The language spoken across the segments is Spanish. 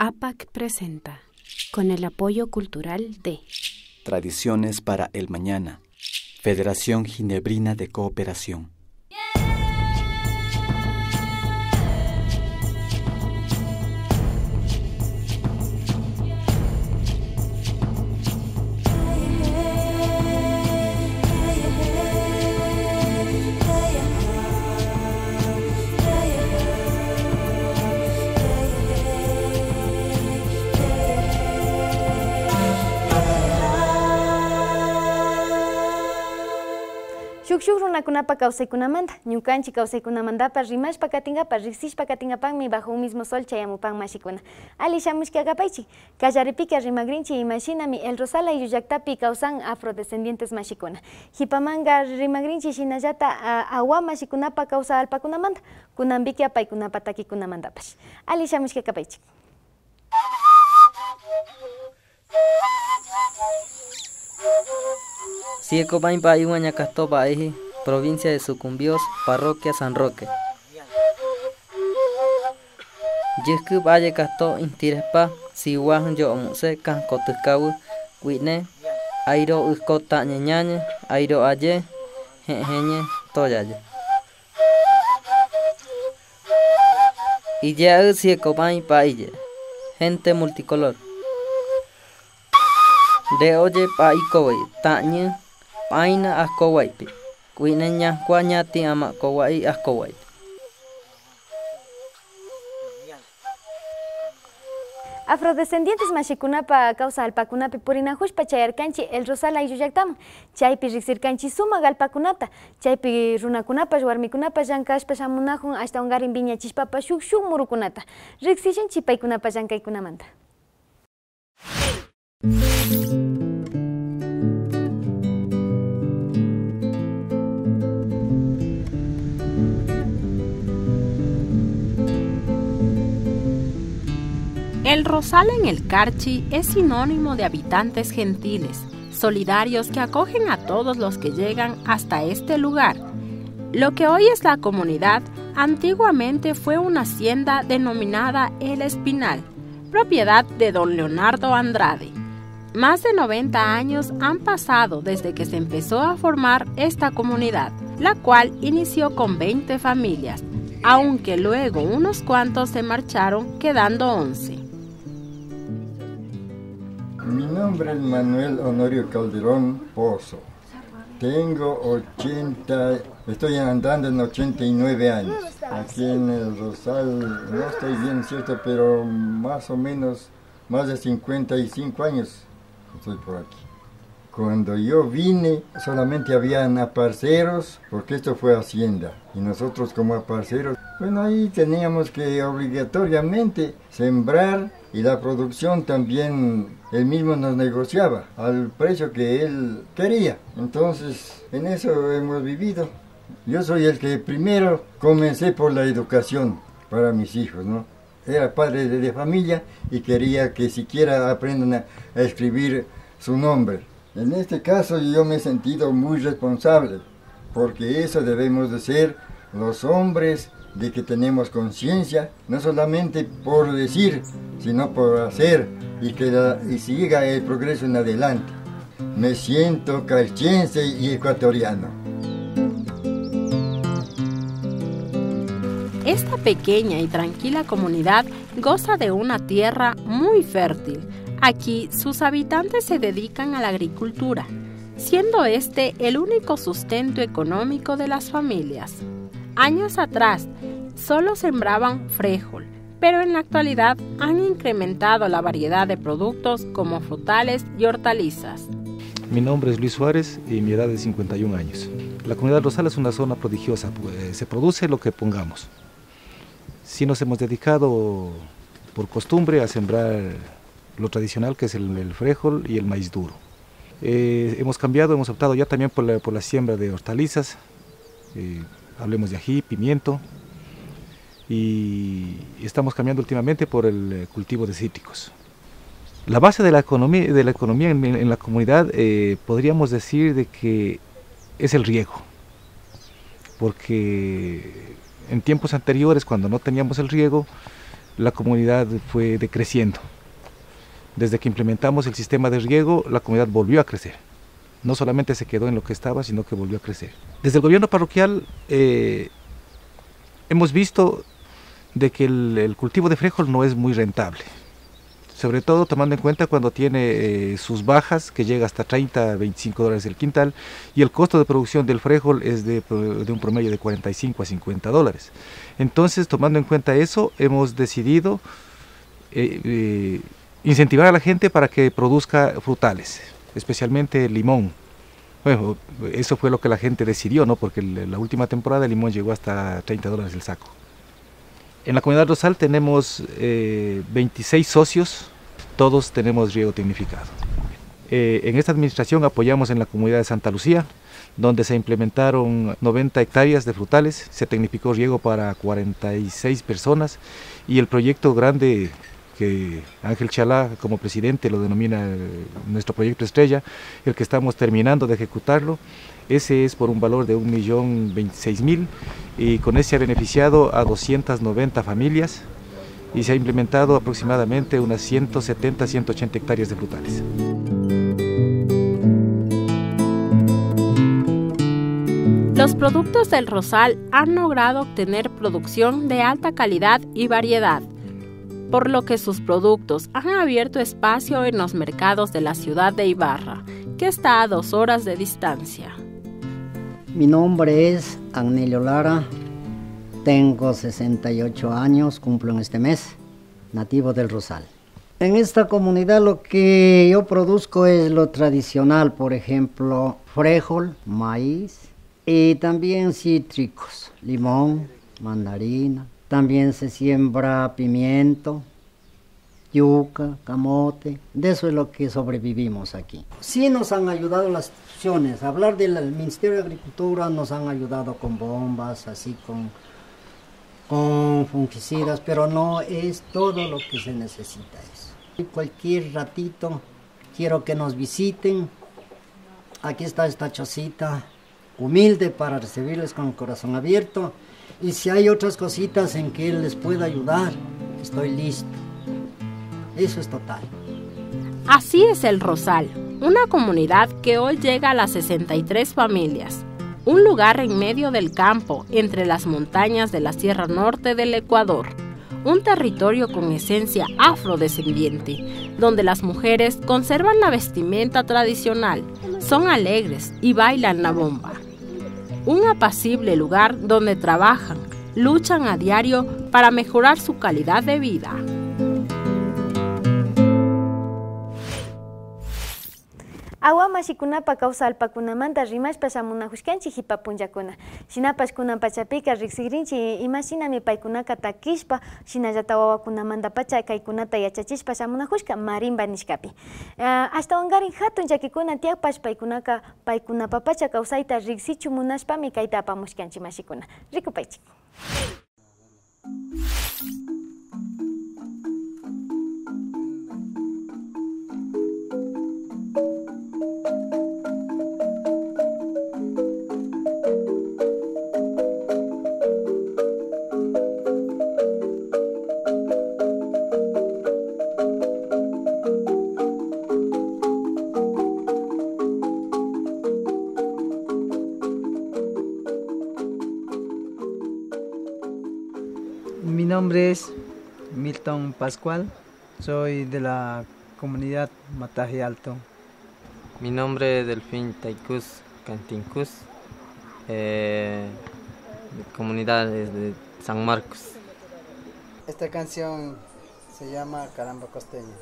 APAC presenta, con el apoyo cultural de Tradiciones para el Mañana, Federación Ginebrina de Cooperación. Shuk runakunapa kawsaykunamanta, ñukanchik kawsaykunamantapas rimashpa katinkapas riksishpa katinkapanmi bajo un mismo sol chayamupan mashikuna. Ali shamushki akapaychik, kallaripika rimagrinchik imashinami El Rosal ayllu llaktapi kawsan afrodescendientes mashikuna. Hipamanga rimagrinchik shinallata awa mashikunapa kawsa alpakunamanta, kunanbiki apaykunapa takikunamantapas. Ali shamushki akapaychik. Siecopaimpa Ayuañacastopa Eji, provincia de Sucumbios, parroquia San Roque. Yescup Ayecasto Intirespa, Sihuajan Yo Omuse, Cancotuscabu, Guine, Airo Uscota Ñeñañe, Airo Aye, Jeñe, Toyaye. Ille Siecopaimpa Ille, gente multicolor. De oye pa ikowe, tañe, paina ascowaipi, cuineña cuañati ama kowai ascowaipi. Afrodescendientes mashikunapa causa alpakunapi purinahushpa chayarkanchi El Rosal ayllu llaktaman. Chaypi riksirkanchi sumak alpakunata. Chaypi runakunapas warmikunapas llankashpa shamunahun hasta ungarin viñachishpapa shuk murukunata. Riksishanchi paykunapas llankaykunamanta. El Rosal en el Carchi es sinónimo de habitantes gentiles, solidarios que acogen a todos los que llegan hasta este lugar. Lo que hoy es la comunidad, antiguamente fue una hacienda denominada El Espinal, propiedad de don Leonardo Andrade. Más de 90 años han pasado desde que se empezó a formar esta comunidad, la cual inició con 20 familias, aunque luego unos cuantos se marcharon, quedando 11. Mi nombre es Manuel Honorio Calderón Pozo. Tengo estoy andando en 89 años. Aquí en El Rosal, no estoy bien cierto, pero más o menos más de 55 años estoy por aquí. Cuando yo vine solamente habían aparceros, porque esto fue hacienda. Y nosotros como aparceros, bueno, ahí teníamos que obligatoriamente sembrar y la producción también él mismo nos negociaba al precio que él quería. Entonces, en eso hemos vivido. Yo soy el que primero comencé por la educación para mis hijos, ¿no? Era padre de familia y quería que siquiera aprendan a escribir su nombre. En este caso yo me he sentido muy responsable, porque eso debemos de ser los hombres de que tenemos conciencia, no solamente por decir, sino por hacer y que siga el progreso en adelante. Me siento carchense y ecuatoriano. Esta pequeña y tranquila comunidad goza de una tierra muy fértil. Aquí sus habitantes se dedican a la agricultura, siendo este el único sustento económico de las familias. Años atrás solo sembraban frijol, pero en la actualidad han incrementado la variedad de productos como frutales y hortalizas. Mi nombre es Luis Suárez y mi edad es 51 años. La comunidad de Rosal es una zona prodigiosa, pues se produce lo que pongamos. Sí nos hemos dedicado por costumbre a sembrar lo tradicional, que es el frijol y el maíz duro. Hemos optado ya también por la siembra de hortalizas, hablemos de ají, pimiento, y estamos cambiando últimamente por el cultivo de cítricos. La base de la economía en la comunidad podríamos decir de que es el riego, porque en tiempos anteriores, cuando no teníamos el riego, la comunidad fue decreciendo. Desde que implementamos el sistema de riego, la comunidad volvió a crecer. No solamente se quedó en lo que estaba, sino que volvió a crecer. Desde el gobierno parroquial hemos visto de que el cultivo de frijol no es muy rentable. Sobre todo tomando en cuenta cuando tiene sus bajas, que llega hasta 30 a 25 dólares el quintal, y el costo de producción del frijol es de un promedio de 45 a 50 dólares. Entonces, tomando en cuenta eso, hemos decidido incentivar a la gente para que produzca frutales, especialmente limón. Bueno, eso fue lo que la gente decidió, ¿no? Porque la última temporada el limón llegó hasta 30 dólares el saco. En la comunidad Rosal tenemos 26 socios, todos tenemos riego tecnificado. En esta administración apoyamos en la comunidad de Santa Lucía, donde se implementaron 90 hectáreas de frutales, se tecnificó riego para 46 personas y el proyecto grande que Ángel Chalá como presidente lo denomina nuestro proyecto estrella, el que estamos terminando de ejecutarlo, ese es por un valor de 1.026.000 y con ese ha beneficiado a 290 familias y se ha implementado aproximadamente unas 170 a 180 hectáreas de frutales. Los productos del Rosal han logrado obtener producción de alta calidad y variedad, por lo que sus productos han abierto espacio en los mercados de la ciudad de Ibarra, que está a 2 horas de distancia. Mi nombre es Agnelio Lara, tengo 68 años, cumplo en este mes, nativo del Rosal. En esta comunidad lo que yo produzco es lo tradicional, por ejemplo, frijol, maíz y también cítricos, limón, mandarina. También se siembra pimiento, yuca, camote, de eso es lo que sobrevivimos aquí. Sí nos han ayudado las instituciones, hablar del Ministerio de Agricultura nos han ayudado con bombas, así con fungicidas, pero no es todo lo que se necesita eso. Y cualquier ratito quiero que nos visiten, aquí está esta chocita humilde para recibirles con el corazón abierto. Y si hay otras cositas en que les pueda ayudar, estoy listo. Eso es total. Así es el Rosal, una comunidad que hoy llega a las 63 familias. Un lugar en medio del campo, entre las montañas de la Sierra Norte del Ecuador. Un territorio con esencia afrodescendiente, donde las mujeres conservan la vestimenta tradicional, son alegres y bailan la bomba. Un apacible lugar donde trabajan, luchan a diario para mejorar su calidad de vida. Agua mashikunapa kawsallpakunamanta rimashpa shamunajushkanchik hipa punllakuna. Shinapash kunan pachapika riqsirinchik imashinami paykunaka takishpa, shinallata wawakunamanta pacha kaykunata yachachishpa shamunajushka marimba nishkapi. Ashtawankarin hatun llakikuna tiyakpash paykunaka paykunapa pacha kawsayta riqsichu munashpami kayta apamushkanchik mashikuna. Rikupaychik. Mi nombre es Milton Pascual, soy de la comunidad Mataje Alto. Mi nombre es Delfín Taikus Cantincus, mi comunidad es de San Marcos. Esta canción se llama Caramba Costeña.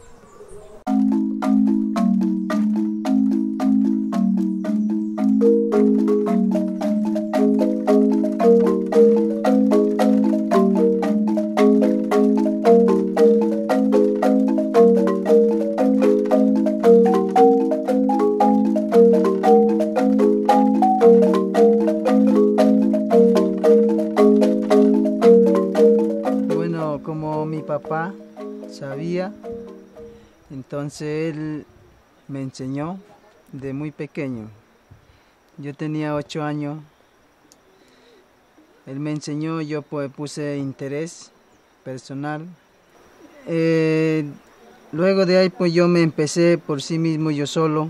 Como mi papá sabía, entonces él me enseñó de muy pequeño. Yo tenía 8 años. Él me enseñó, yo pues puse interés personal Luego de ahí pues yo me empecé por sí mismo, yo solo,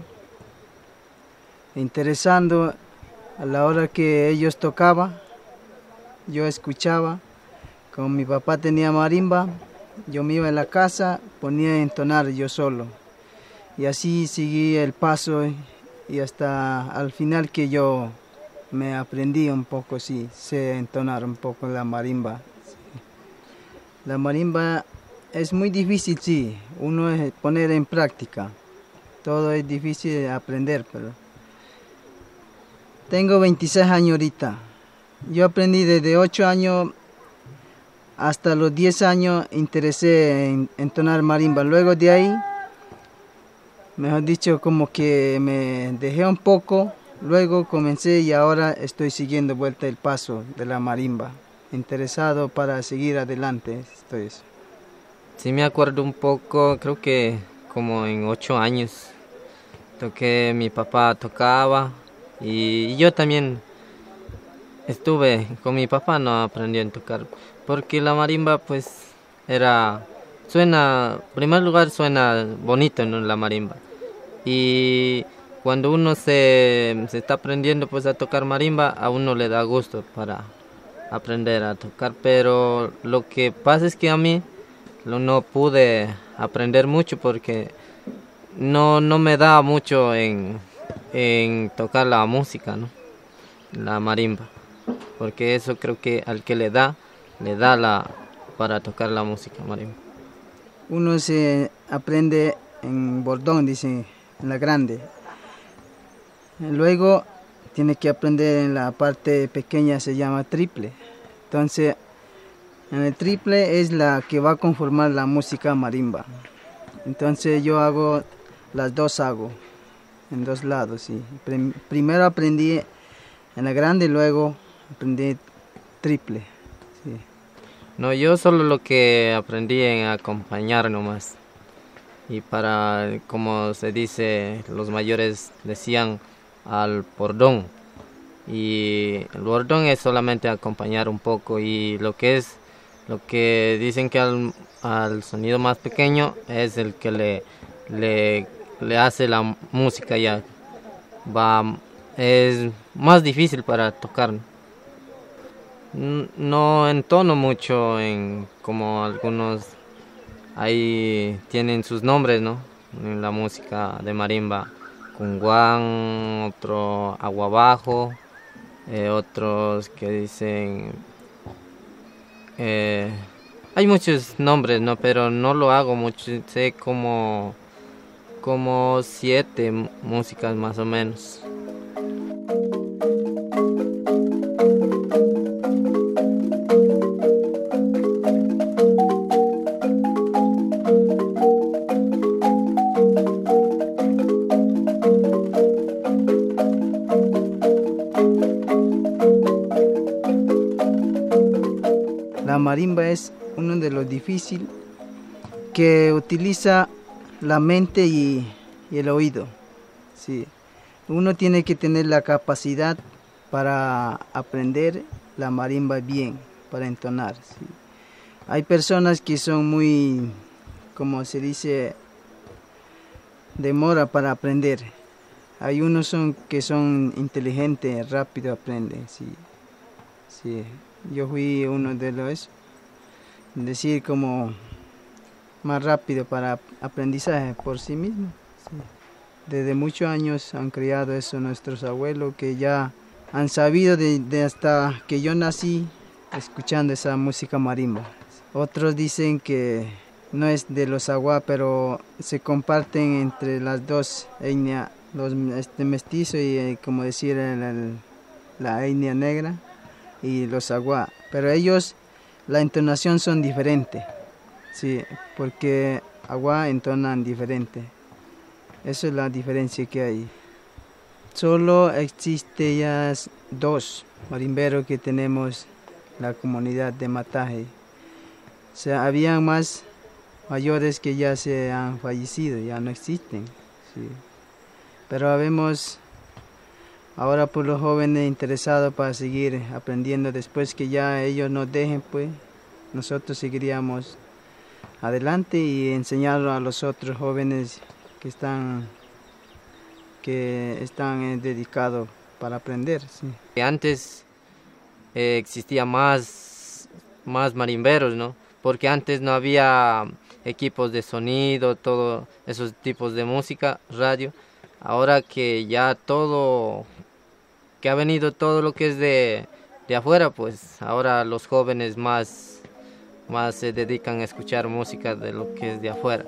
interesando a la hora que ellos tocaban, yo escuchaba. Como mi papá tenía marimba, yo me iba en la casa, ponía a entonar yo solo. Y así seguí el paso y hasta al final que yo me aprendí un poco, sí, sé entonar un poco la marimba. Sí. La marimba es muy difícil, sí, uno es poner en práctica. Todo es difícil de aprender, pero... Tengo 26 años ahorita. Yo aprendí desde 8 años hasta los 10 años, interesé en entonar marimba. Luego de ahí, mejor dicho, como que me dejé un poco, luego comencé y ahora estoy siguiendo vuelta el paso de la marimba. Interesado para seguir adelante, estoy eso. Sí me acuerdo un poco, creo que como en 8 años, toqué, mi papá tocaba y yo también estuve con mi papá, no aprendí a tocar, porque la marimba pues suena, en primer lugar suena bonito, ¿no? La marimba. Y cuando uno se está aprendiendo pues a tocar marimba, a uno le da gusto para aprender a tocar, pero lo que pasa es que a mí no pude aprender mucho porque no me da mucho en tocar la música, ¿no? La marimba, porque eso creo que al que le da para tocar la música marimba. Uno se aprende en bordón, dicen, en la grande. Luego tiene que aprender en la parte pequeña, se llama triple. Entonces, en el triple es la que va a conformar la música marimba. Entonces yo hago las dos, en dos lados, sí. Primero aprendí en la grande, luego aprendí triple. Sí. No, yo solo lo que aprendí en acompañar nomás. Y para, como se dice, los mayores decían al bordón. Y el bordón es solamente acompañar un poco. Y lo que dicen que al sonido más pequeño es el que le hace la música ya. Es más difícil para tocar. No entono mucho como algunos ahí tienen sus nombres, ¿no? En la música de marimba, cunguán, otro agua abajo, otros que dicen, hay muchos nombres, ¿no? Pero no lo hago mucho, sé como 7 músicas más o menos. La marimba es uno de los difíciles que utiliza la mente y el oído. Sí. Uno tiene que tener la capacidad para aprender la marimba bien, para entonar. Sí. Hay personas que son muy, como se dice, demora para aprender. Hay unos que son inteligentes, rápido aprenden. Sí. Sí. Yo fui uno de los, decir, como más rápido para aprendizaje por sí mismo. Sí. Desde muchos años han criado eso nuestros abuelos, que ya han sabido de hasta que yo nací escuchando esa música marimba. Otros dicen que no es de los aguá, pero se comparten entre las dos etnias, los mestizos y como decir la etnia negra y los aguá. Pero ellos, la entonación son diferentes, sí, porque aguá entonan diferente. Esa es la diferencia que hay. Solo existe ya 2 marimberos que tenemos en la comunidad de Mataje. O sea, habían más mayores que ya se han fallecido, ya no existen. Sí. Pero habemos ahora por los jóvenes interesados para seguir aprendiendo. Después que ya ellos nos dejen, pues nosotros seguiríamos adelante y enseñarlo a los otros jóvenes que están dedicados para aprender. Sí. Antes existía más marimberos, ¿no? Porque antes no había equipos de sonido, todos esos tipos de música, radio. Ahora que ya todo, que ha venido todo lo que es de afuera, pues ahora los jóvenes más se dedican a escuchar música de lo que es de afuera.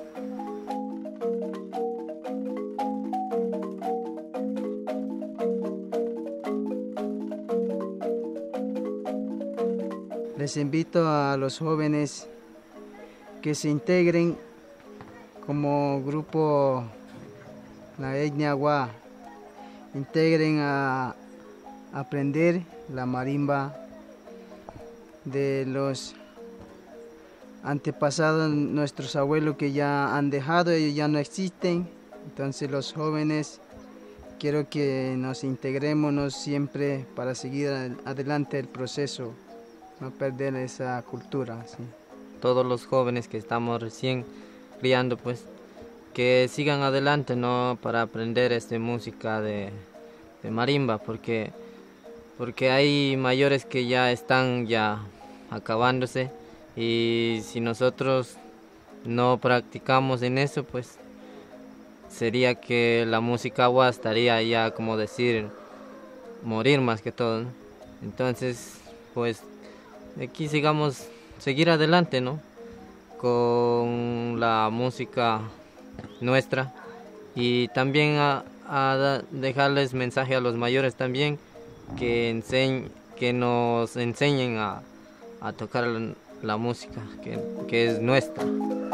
Les invito a los jóvenes que se integren como grupo la etnia Wa, integren a aprender la marimba de los antepasados, nuestros abuelos que ya han dejado, ellos ya no existen. Entonces los jóvenes quiero que nos integremos siempre para seguir adelante el proceso, no perder esa cultura. ¿Sí? Todos los jóvenes que estamos recién criando, pues que sigan adelante, ¿no? Para aprender música de marimba, porque hay mayores que ya están acabándose, y si nosotros no practicamos en eso, pues sería que la música Wa estaría ya, como decir, morir más que todo, ¿no? Entonces, pues aquí seguir adelante, ¿no? Con la música nuestra, y también a dejarles mensaje a los mayores también, que nos enseñen a tocar la música que es nuestra.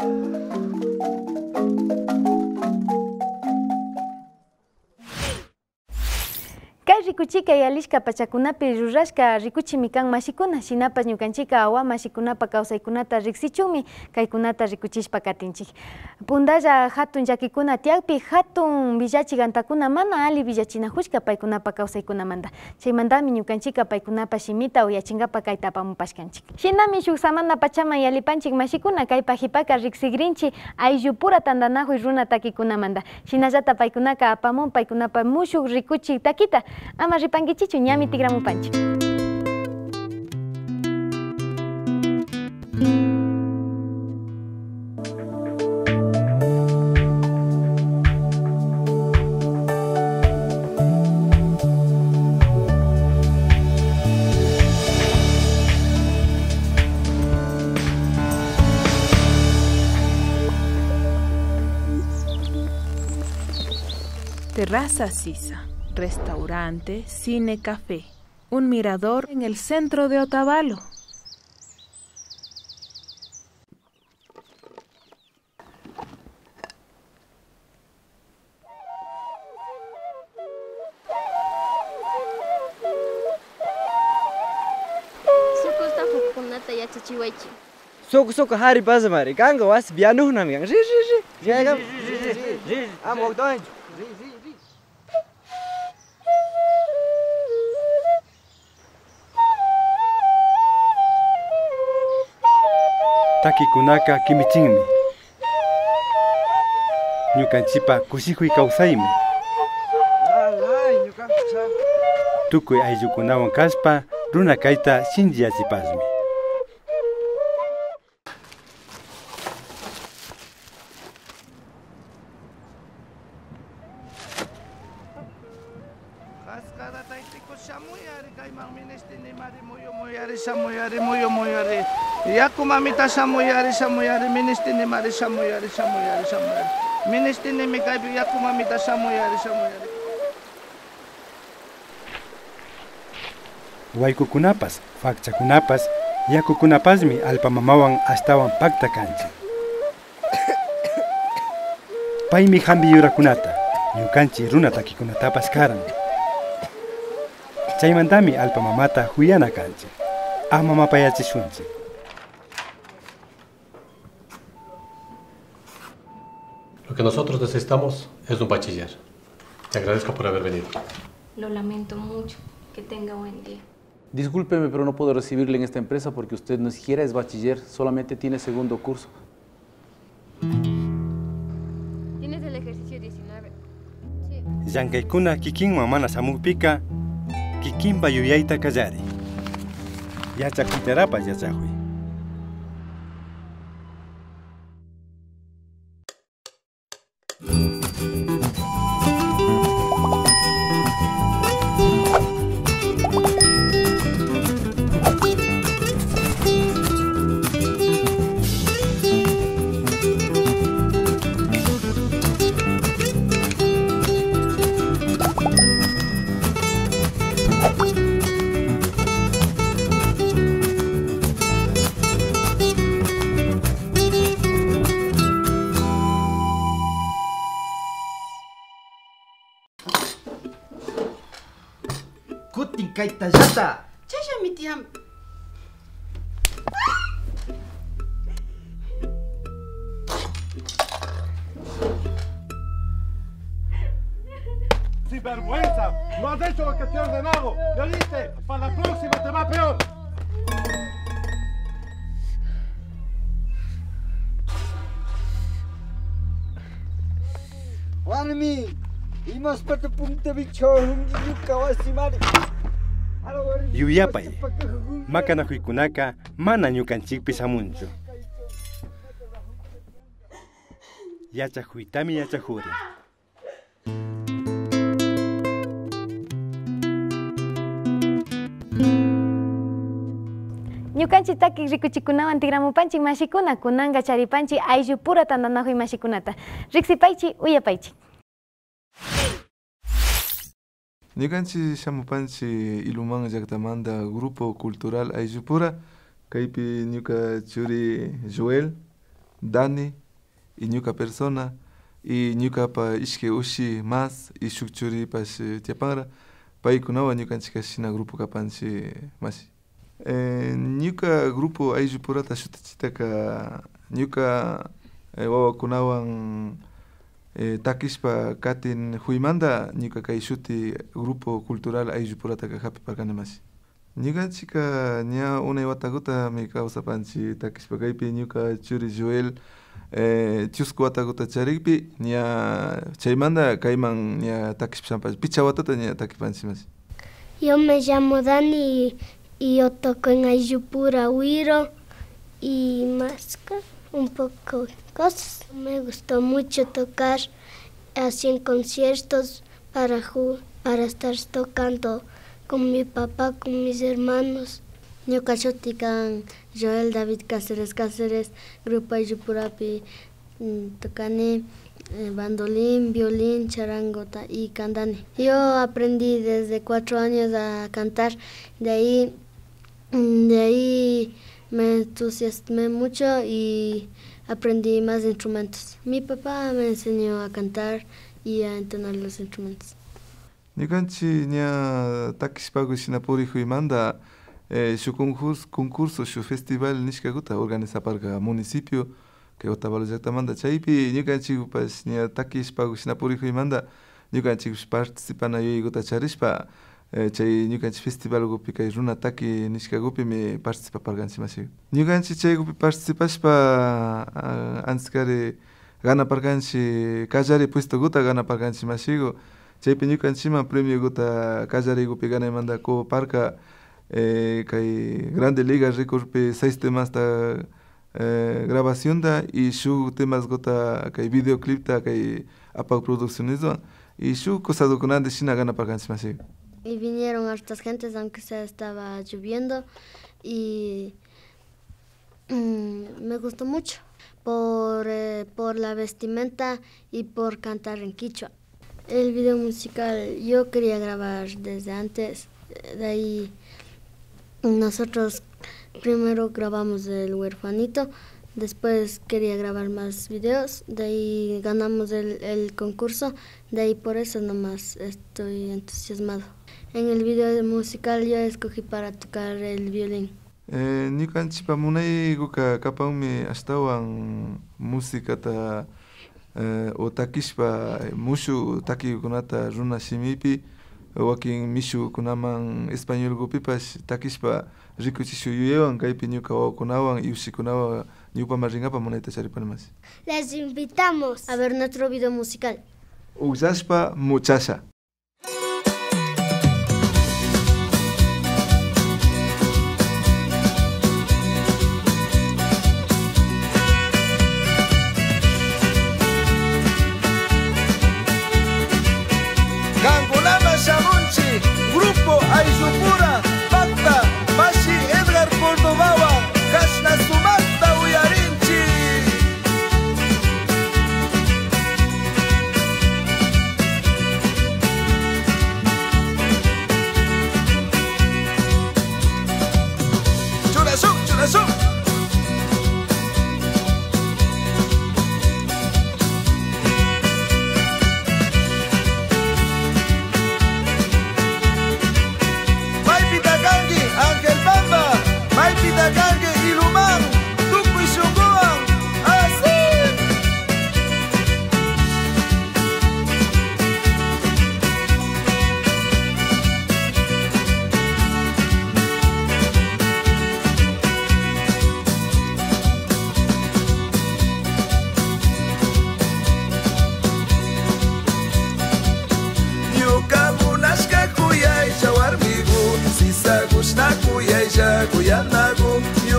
Rikuchika y alishka pachakunapi rurashka rikuchimi kan mashikuna, shinapas ñukanchika awa mashikunapa kawsaykunata riksichumi kaykunata rikuchishpa katinchik. Pundalla hatun llakikuna tiakpi hatun villachigantakuna mana ali villachinajushka paykunapa kawsaykunamanta. Chaymantami ñukanchika paykunapa shimita uyachinkapa kayta apamupashkanchik. Shinami shuk samana pachama yalipanchik mashikuna kay pajipaka riksigrinchi ayllu pura tandanajuy runa takikunamanta. Shinallata paykunaka apamun paykunapa mushuk rikuchik takita. Ama ripankichichu ñami tigramupanchik. Terraza Sisa. Restaurante, cine, café. Un mirador en el centro de Otavalo. Suku hari pasa mari. Kanggo was bianu nami kang. Jagam. Amok doin. Takikunaka kimichinmi. Ñukanchipa kushikuy kawsaymi. Tukuy ayllukunawan kashpa runa kayta shinchiyachipashmi. Yaku mamita samuyari ministini mari samuyari ministini mikaipi yaku mamita samuyari. Waykukunapas, fakchakunapas, yakukunapasmi alpamamawan astawan pakta kanchi. Paymi hambi yurakunata, ñukanchi runa takikunatapas karan. Chaymantami alpamamata huyana kanchi. Amamapayachishunchi. Lo que nosotros necesitamos es un bachiller. Te agradezco por haber venido. Lo lamento mucho. Que tenga buen día. Discúlpeme, pero no puedo recibirle en esta empresa porque usted ni siquiera es bachiller, solamente tiene segundo curso. Llank'aykuna kikinman mana samukpika kikinpa yuyayta kallari. Yachakuytarapas yachakuy. Kutin kaita yata. Chasha mi tiam. ¡Sinvergüenza! ¡No has hecho lo que te he ordenado! ¿Me oíste? ¡Para la próxima te va peor! Wanmi, imas pata punta bicho hungi yuka wasimari. Yuyapay, makanakuykunaka mana ñukanchikpi samunchu. Yachakuytami yachakurin. Ñukanchik taki rikuchikunawan tigramupanchik mashikuna kunanga charipanchik ayllu pura tandanajuy mashikunata. Riksipaychik uyapaychik. Ñukanchik shamupanchik Iluman llaqtamanta Grupo Cultural Ayllupura kaypi ñuka churi Joel, Dani y ñuka persona y ñukapa ishkay ushi más y shuk churipash tiapanra paykunawan ñukanchik shina grupo kapanchik mashi. Ñuka Grupo Ayllupurata shutichitaka ñuka wawakunawan takishpa katin huymanta ñuka kay shuti Grupo Cultural Ayllupurata hapiparkani mashi. Ñukanchika ña unay watakutami kawsapanchik takishpa kaypi ñuka churi Joel chusku watakuta charikpi ña chaymanta kayman ña takishpanchik picha watata ña takipanchik mashi. Yo me llamo Dani y yo toco en Ayllupura Huiro y más un poco de cosas. Me gustó mucho tocar así en conciertos para estar tocando con mi papá, con mis hermanos. Ñuka shutikan Joel David Cáceres, Grupo Ayllupurapi tocani bandolín, violín, charango y cantani. Yo aprendí desde 4 años a cantar, de ahí me entusiasmé mucho y aprendí más instrumentos. Mi papá me enseñó a cantar y a entonar los instrumentos. Ñukanchik ña takishpaku shina purihuymanta shu concurso, shu festival nishkakuta organizaparka municipio que Otavalo llaqtamanta chaypi ñukanchikpas ña takishpaku shina purihuymanta ñukanchik participana yuyaykuta charishpa chay ñukanchik festivalkupi kay runa taki nishkakupimi participaparkanchik mashi. Ñukanchik chaykupi participashpa antes ganaparkanchik kallari puestokuta ganaparkanchik mashiku. Chaypi ñukanchikman premiokuta kallarikupi ganaymanta parka kay Grande Liga Recordpi 6 temasta grabacionta y shuk temaskuta kay videoclipta kay apak produccioniswan y shuk cosadukunanta shina ganaparkanchik mashi. Y vinieron hartas gentes aunque se estaba lloviendo y me gustó mucho por la vestimenta y por cantar en quichua. El video musical yo quería grabar desde antes, de ahí nosotros primero grabamos El Huerfanito, después quería grabar más videos, de ahí ganamos el concurso, de ahí por eso nomás estoy entusiasmado. En el video musical yo escogí para tocar el violín. Ñukanchikpa munaykuka kapanmi ashtawan musicata o takishpa mushu takikunata runa shimipi wakin mishukunaman españolkupipash takishpa rikuchishu yuyawan kaypi ñuka wawakunawan y ushikunawan ñukpama ringapa munayta charipanimash. Les invitamos a ver nuestro video musical. uqllashpa muchasha. Gangunama Shamunchi, Grupo Ayllupura, Pacta, Mashi Edgar Cordobawa, Kashna Sumata Uyarinchi. Churasuk, churasuk. Gangue y Lumán, Tuco y Xunguan, así. Yuka munashka kuyay shawarmigu, sisa gushna kuyay shakuyanagu.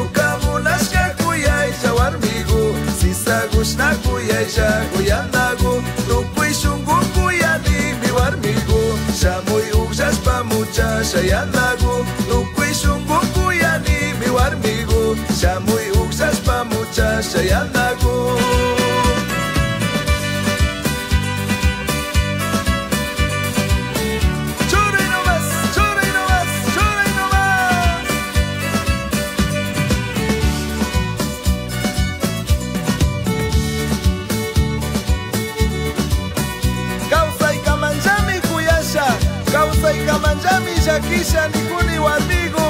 Gushna kuyayja kuyanagu Tukui shungu kuyani mi warmigu Shamuy uqllashpa mucha shayanagu Tukui shungu kuyani mi warmigu Shamuy uqllashpa mucha shayanagu Kamanjami Shakisha Nikuni Warmigu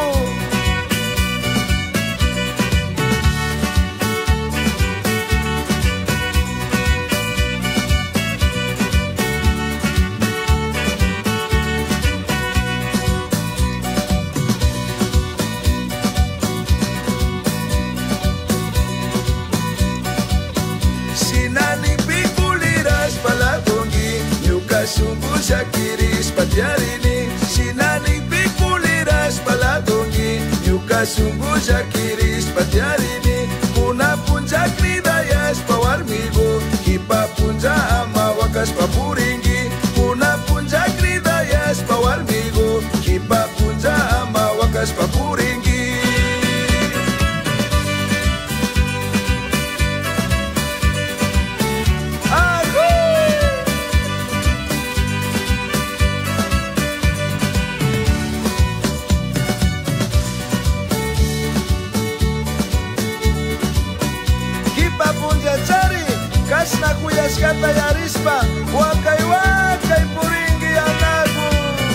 Shinani Pikuliras Palagongi Nyuka Shungu Shakiris Patiarini Shinani Pikuliras Palagongi Nyuka Shungu Shakiris Patiarini Kuna punja kridayas pawarmigo Kipa punja ama wakas papuringi Kuna punja kridayas pawarmigo Kipa punja ama wakas papuringi Kashna kuyashkata yarispa Wakai wakai puringi anagu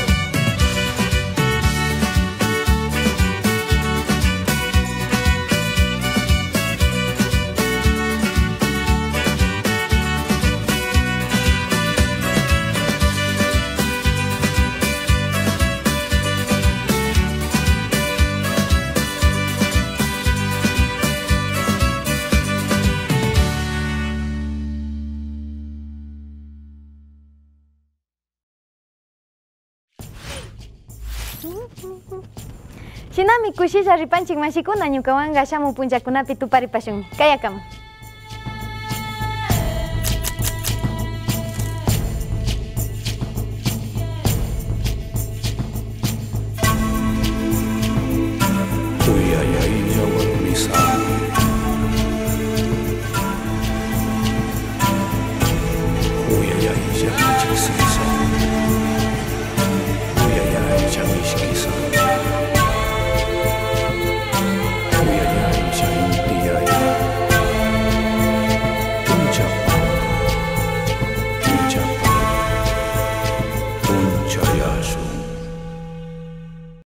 Shinami kushisha ripanchik mashikuna ñukawanga shamu punchakunapi tuparipashunmi. Kayakama. Uyayayllawan misaq